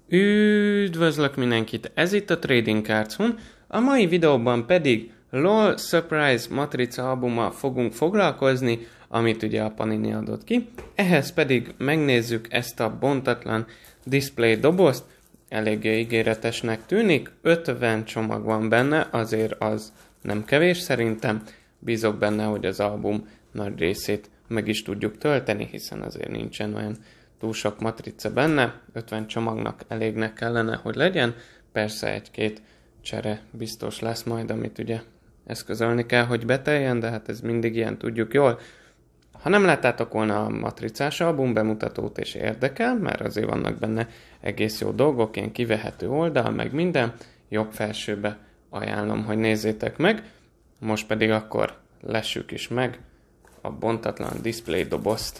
Üdvözlök mindenkit, ez itt a Trading Cards Hun, a mai videóban pedig LOL Surprise matrica albummal fogunk foglalkozni, amit ugye a Panini adott ki. Ehhez pedig megnézzük ezt a bontatlan display dobozt, eléggé ígéretesnek tűnik, 50 csomag van benne, azért az nem kevés szerintem. Bízok benne, hogy az album nagy részét meg is tudjuk tölteni, hiszen azért nincsen olyan túl sok matrica benne, 50 csomagnak elégnek kellene, hogy legyen. Persze egy-két csere biztos lesz majd, amit ugye eszközölni kell, hogy beteljen, de hát ez mindig ilyen, tudjuk jól. Ha nem láttátok volna a matricás album bemutatót és érdekel, mert azért vannak benne egész jó dolgok, ilyen kivehető oldal, meg minden, jobb felsőbe ajánlom, hogy nézzétek meg. Most pedig akkor lessük is meg a bontatlan display dobozt.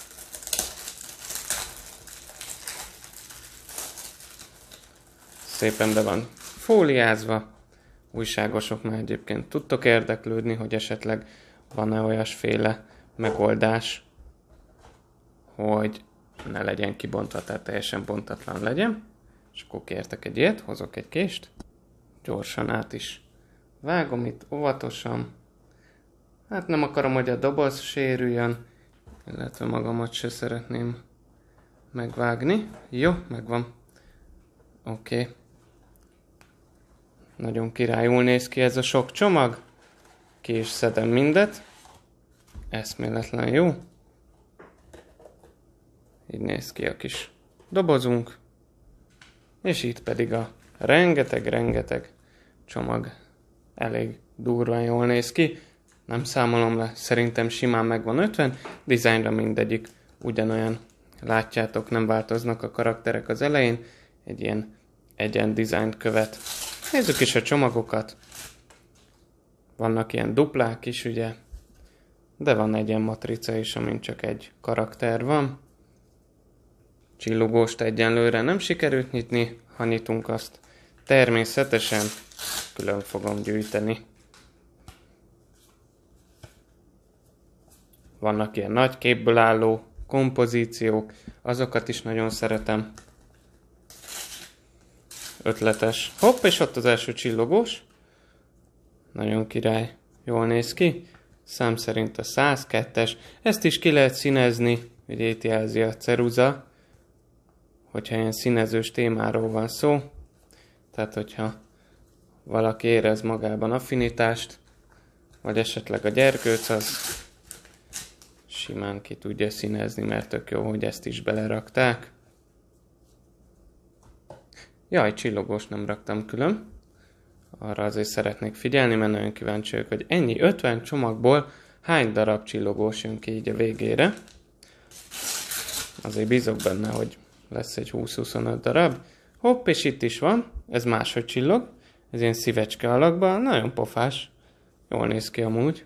Szépen be van fóliázva, újságosoknál egyébként tudtok érdeklődni, hogy esetleg van-e olyasféle megoldás, hogy ne legyen kibontva, tehát teljesen bontatlan legyen. És akkor kértek egy ilyet, hozok egy kést, gyorsan át is vágom itt óvatosan. Hát nem akarom, hogy a doboz sérüljön, illetve magamat se szeretném megvágni. Jó, megvan. Oké. Nagyon királyul néz ki ez a sok csomag. Ki is szedem mindet. Eszméletlen jó. Így néz ki a kis dobozunk. És itt pedig a rengeteg csomag. Elég durván jól néz ki. Nem számolom le, szerintem simán megvan 50. Dizájnra mindegyik ugyanolyan. Látjátok, nem változnak a karakterek az elején. Egy ilyen egyen dizájnt követ. Nézzük is a csomagokat. Vannak ilyen duplák is, ugye. De van egy ilyen matrica is, amin csak egy karakter van. Csillogóst egyenlőre nem sikerült nyitni. Ha nyitunk, azt természetesen külön fogom gyűjteni. Vannak ilyen nagy képből álló kompozíciók. Azokat is nagyon szeretem. Ötletes. Hopp, és ott az első csillogós. Nagyon király. Jól néz ki. Szám szerint a 102-es. Ezt is ki lehet színezni. Ugye itt jelzi a ceruza. Hogyha ilyen színezős témáról van szó. Tehát, hogyha valaki érez magában affinitást, vagy esetleg a gyerkőc, az simán ki tudja színezni, mert tök jó, hogy ezt is belerakták. Jaj, csillogós nem raktam külön. Arra azért szeretnék figyelni, mert nagyon kíváncsi vagyok, hogy ennyi 50 csomagból hány darab csillogós jön ki így a végére. Azért bízok benne, hogy lesz egy 20-25 darab. Hopp, és itt is van. Ez máshogy csillog. Ez ilyen szívecske alakban. Nagyon pofás. Jól néz ki amúgy.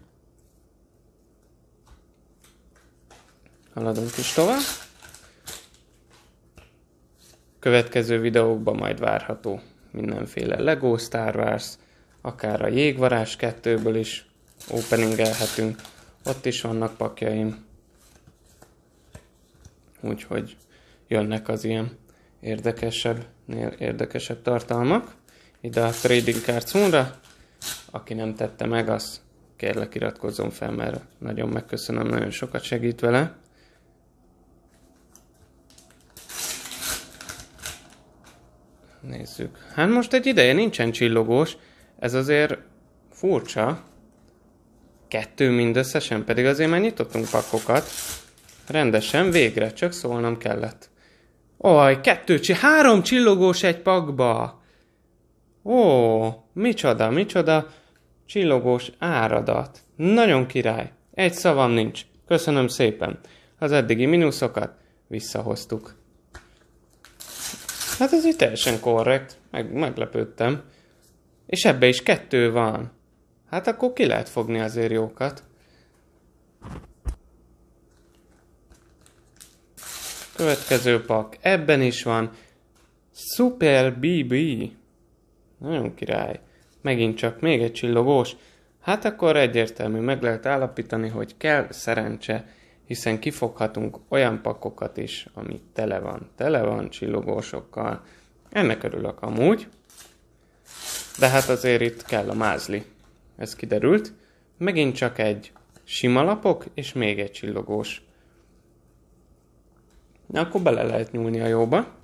Haladunk is tovább. Következő videókban majd várható mindenféle Lego Star Wars, akár a Jégvarázs 2-ből is openingelhetünk. Ott is vannak pakjaim. Úgyhogy jönnek az ilyen érdekesebb tartalmak. Ide a Trading Cards Hunra. Aki nem tette meg, az kérlek iratkozzon fel, mert nagyon megköszönöm, nagyon sokat segít vele. Nézzük. Hát most egy ideje nincsen csillogós. Ez azért furcsa. 2 mindösszesen, pedig azért már nyitottunk pakkokat. Rendesen, végre, csak szólnom kellett. Oj, 3 csillogós egy pakba. Ó, micsoda csillogós áradat. Nagyon király. Egy szavam nincs. Köszönöm szépen. Az eddigi mínuszokat visszahoztuk. Hát ez így teljesen korrekt. Meglepődtem. És ebbe is 2 van. Hát akkor ki lehet fogni azért jókat. Következő pak. Ebben is van. Super BB. Nagyon király. Megint csak még egy csillogós. Hát akkor egyértelmű, meg lehet állapítani, hogy kell szerencse. hiszen kifoghatunk olyan pakokat is, ami tele van csillogósokkal. Ennek örülök amúgy, de hát azért itt kell a mázli. Ez kiderült. Megint csak egy sima lapok, és még egy csillogós. Na, akkor bele lehet nyúlni a jóba.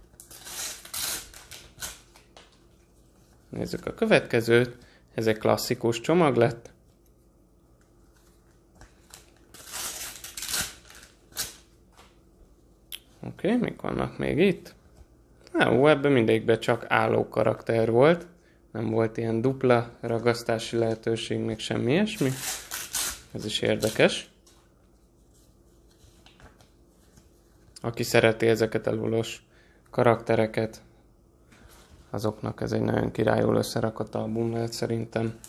Nézzük a következőt. Ez egy klasszikus csomag lett. Oké, mik vannak még itt? Ebben mindegyikben csak álló karakter volt. Nem volt ilyen dupla ragasztási lehetőség, még semmi ilyesmi. Ez is érdekes. Aki szereti ezeket a lulos karaktereket, azoknak ez egy nagyon királyul összerakott album lehet szerintem.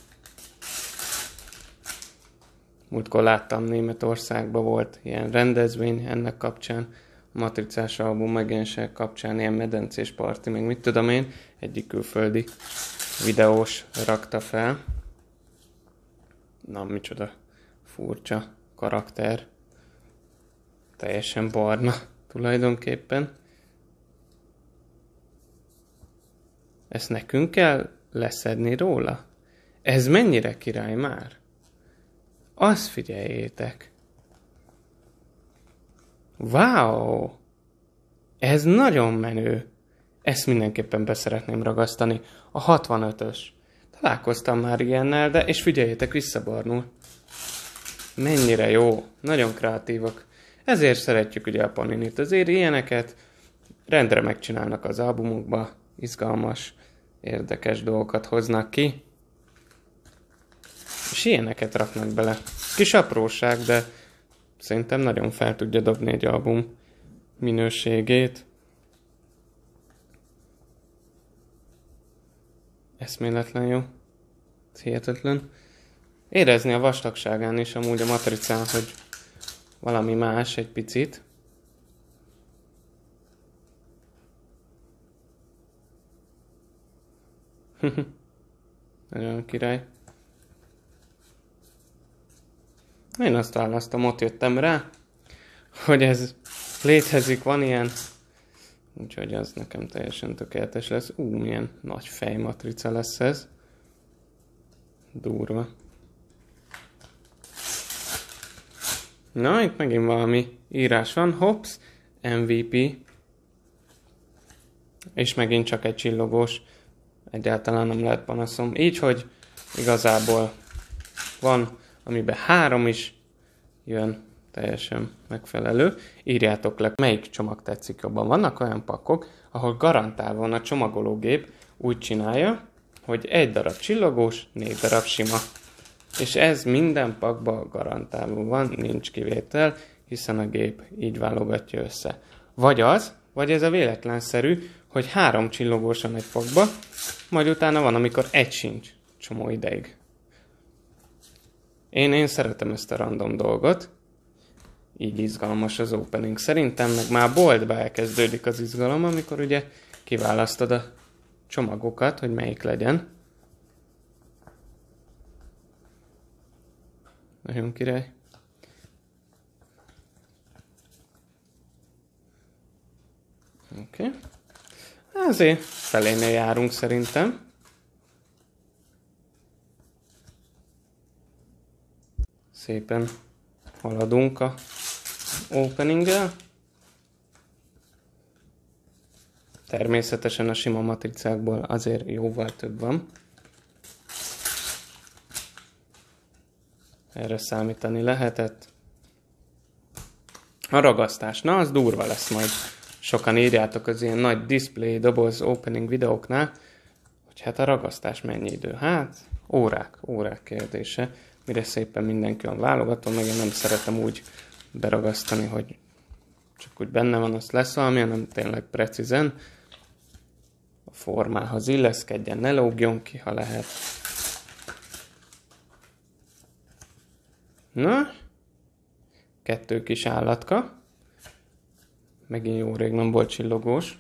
Múltkor láttam, Németországban volt ilyen rendezvény ennek kapcsán, a matricás album megjelenése kapcsán, ilyen medencés parti, meg mit tudom én, egyik külföldi videós rakta fel. Na, micsoda furcsa karakter. Teljesen barna tulajdonképpen. Ezt nekünk kell leszedni róla? Ez mennyire király már? Azt figyeljétek. Wow! Ez nagyon menő. Ezt mindenképpen beszeretném ragasztani. A 65-ös. Találkoztam már ilyennel, de és figyeljétek, visszabarnul. Mennyire jó. Nagyon kreatívak. Ezért szeretjük ugye a Paninit. Azért ilyeneket rendre megcsinálnak az albumokba. Izgalmas, érdekes dolgokat hoznak ki. És ilyeneket raknak bele. Kis apróság, de szerintem nagyon fel tudja dobni egy album minőségét. Eszméletlen jó. Ez hihetetlen. Érezni a vastagságán is amúgy a matricán, hogy valami más egy picit. Nagyon király. Én azt választom, ott jöttem rá, hogy ez létezik, van ilyen. Úgyhogy az nekem teljesen tökéletes lesz. Milyen nagy fejmatrica lesz ez. Durva. Na, itt megint valami írás van. Hops, MVP. És megint csak egy csillogós. Egyáltalán nem lehet panaszom. Így, hogy igazából van, amiben 3 is jön, teljesen megfelelő. Írjátok le, melyik csomag tetszik jobban. Vannak olyan pakkok, ahol garantálva a csomagológép úgy csinálja, hogy 1 darab csillogós, 4 darab sima. És ez minden pakban garantálva van, nincs kivétel, hiszen a gép így válogatja össze. Vagy az, vagy ez a véletlenszerű, hogy 3 csillogós van egy pakba, majd utána van, amikor egy sincs csomó ideig. Én szeretem ezt a random dolgot, így izgalmas az opening. Szerintem meg már boltba elkezdődik az izgalom, amikor ugye kiválasztod a csomagokat, hogy melyik legyen. Nagyon király. Oké. Azért felénél járunk szerintem. Szépen haladunk a openinggel. Természetesen a sima matricákból azért jóval több van. Erre számítani lehetett. A ragasztás, na az durva lesz majd. Sokan írjátok az ilyen nagy display doboz opening videóknál, hogy hát a ragasztás mennyi idő? Hát órák kérdése. Mire szépen mindenki van válogató, meg én nem szeretem úgy beragasztani, hogy csak úgy benne van, azt lesz valami, hanem tényleg precízen a formához illeszkedjen, ne lógjon ki, ha lehet. Na, 2 kis állatka. Megint jó rég nem volt csillogós.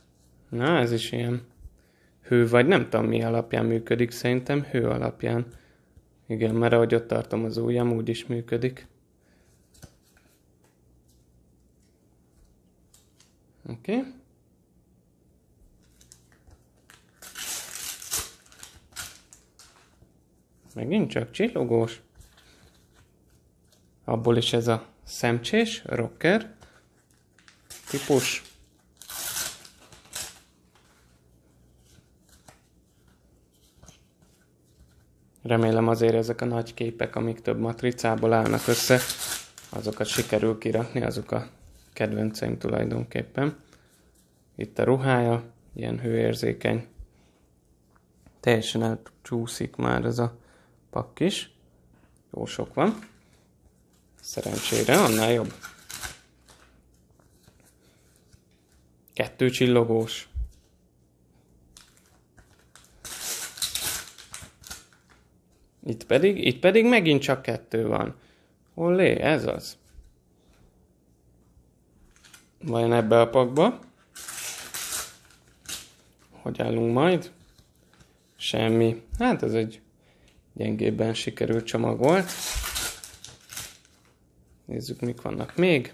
Na, ez is ilyen hő, vagy nem tudom mi alapján működik, szerintem hő alapján Igen, mert ahogy ott tartom az ujjam, úgy is működik. Oké. Megint csak csillogós. Abból is ez a szemcsés, rocker típus. Remélem azért ezek a nagy képek, amik több matricából állnak össze, azokat sikerül kirakni, azok a kedvenceim tulajdonképpen. Itt a ruhája, ilyen hőérzékeny. Teljesen elcsúszik már ez a pakk is. Jó sok van. Szerencsére, annál jobb. 2 csillogós. Itt pedig megint csak 2 van. Olé, ez az. Vajon ebbe a pakba? Hogy állunk majd? Semmi. Hát ez egy gyengébben sikerült csomag volt. Nézzük, mik vannak még.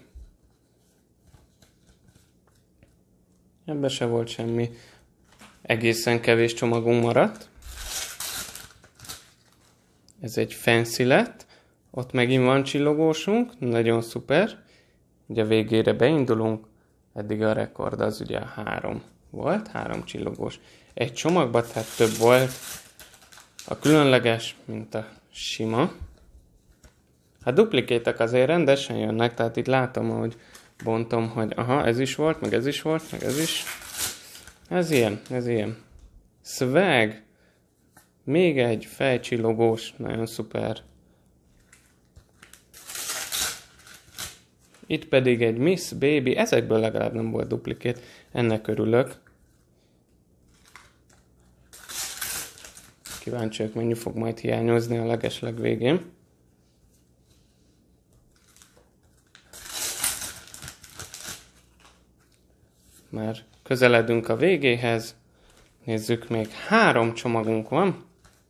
Ebbe se volt semmi. Egészen kevés csomagunk maradt. Ez egy fancy lett. Ott megint van csillogósunk. Nagyon szuper. Ugye a végére beindulunk. Eddig a rekord az ugye 3 volt. 3 csillogós. Egy csomagban, tehát több volt a különleges, mint a sima. A duplikétek azért rendesen jönnek, tehát itt látom, ahogy bontom, hogy aha, ez is volt, meg ez is volt, meg ez is. Ez ilyen. Swag. Még egy fejcsillogós, nagyon szuper. Itt pedig egy Miss Baby, ezekből legalább nem volt duplikét, ennek örülök. Kíváncsiak, mennyi fog majd hiányozni a legesleg végén. Már közeledünk a végéhez. Nézzük, még 3 csomagunk van.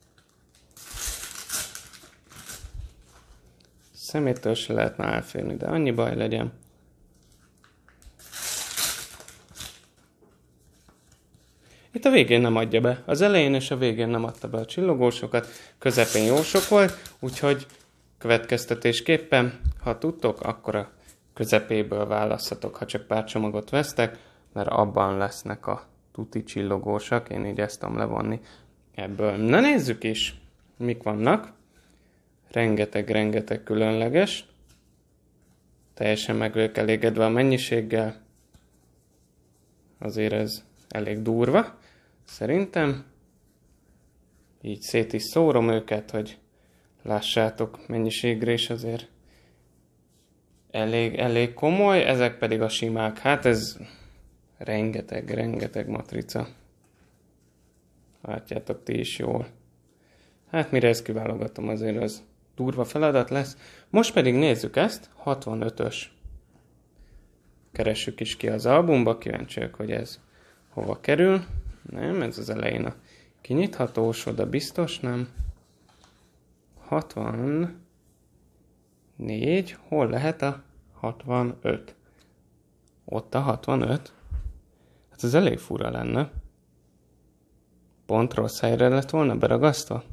Szemétől se lehet már elférni, de annyi baj legyen. Itt a végén nem adja be. Az elején és a végén nem adta be a csillogósokat. Közepén jó sok volt, úgyhogy következtetésképpen, ha tudtok, akkor a közepéből választhatok, ha csak pár csomagot vesztek, mert abban lesznek a tuti csillogósak. Én így ezt tudom levonni ebből. Na nézzük is, mik vannak. Rengeteg különleges. Teljesen meg vagyok elégedve a mennyiséggel. Azért ez elég durva. Szerintem így szét is szórom őket, hogy lássátok mennyiségre is azért elég komoly. Ezek pedig a simák. Hát ez rengeteg matrica. Látjátok ti is jól. Hát mire ezt kiválogatom, azért az durva feladat lesz. Most pedig nézzük ezt, 65-ös. Keressük is ki az albumba, kíváncsiak, hogy ez hova kerül. Nem, ez az elején a kinyithatós, oda biztos nem. 64, hol lehet a 65? Ott a 65? Hát ez elég fura lenne. Pont rossz helyre lett volna beragasztva.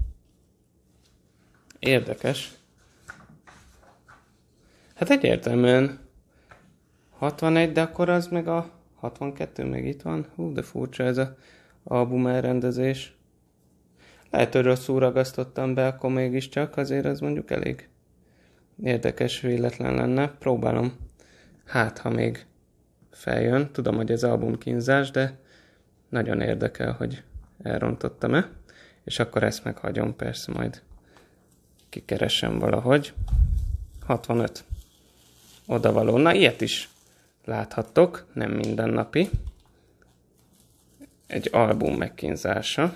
Érdekes. Hát egyértelműen 61, de akkor az meg a 62 meg itt van. Hú, de furcsa ez az album elrendezés. Lehet, hogy rosszul ragasztottam be, akkor mégiscsak, azért az mondjuk elég érdekes, véletlen lenne. Próbálom. Hát, ha még feljön. Tudom, hogy ez album kínzás, de nagyon érdekel, hogy elrontottam-e. És akkor ezt meghagyom, persze majd kikeresem valahogy. 65. Odavaló. Na, ilyet is láthattok, nem mindennapi. Egy album megkínzása.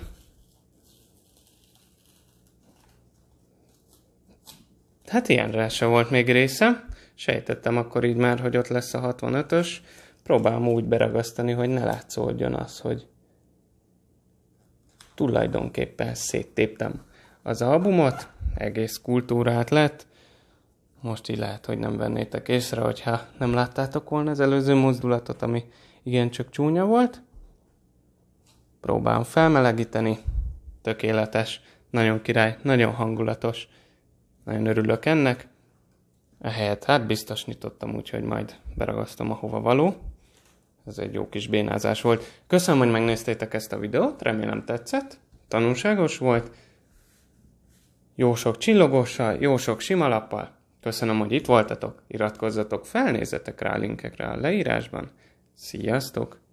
Hát ilyenre se volt még része. Sejtettem akkor így már, hogy ott lesz a 65-ös. Próbálom úgy beragasztani, hogy ne látszódjon az, hogy tulajdonképpen széttéptem az albumot. egész kultúrát lett. Most így lehet, hogy nem vennétek észre, hogyha nem láttátok volna az előző mozdulatot, ami igencsak csúnya volt. Próbálom felmelegíteni. Tökéletes, nagyon király, nagyon hangulatos. Nagyon örülök ennek. Ehelyett hát biztos nyitottam, úgyhogy majd beragasztom ahova való. Ez egy jó kis bénázás volt. Köszönöm, hogy megnéztétek ezt a videót, remélem tetszett. Tanulságos volt. Jó sok csillogóssal, jó sok sima lappal. Köszönöm, hogy itt voltatok. Iratkozzatok fel, nézzetek rá a linkekre a leírásban. Sziasztok!